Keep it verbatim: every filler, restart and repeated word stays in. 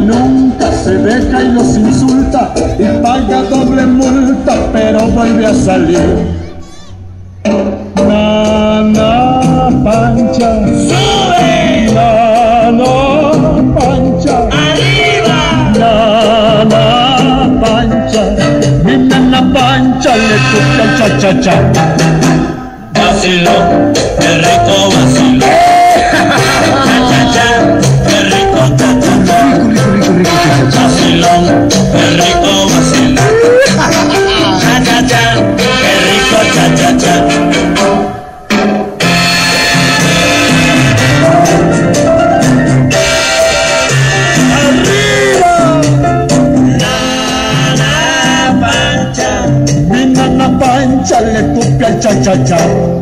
nunca se deja y los insulta y paga doble multa, pero vuelve a salir. Nana Pancha, ¡sube! Nana Pancha, ¡arriba! Nana Pancha, mi nana Pancha le toca el cha-cha-cha. Vacilón, qué rico vacilón. Cha-cha-cha, qué rico cha-cha-cha. Vacilón, qué rico vacilón. Cha-cha-cha, qué rico cha-cha-cha. Nana Pancha le copia el cha-cha-cha.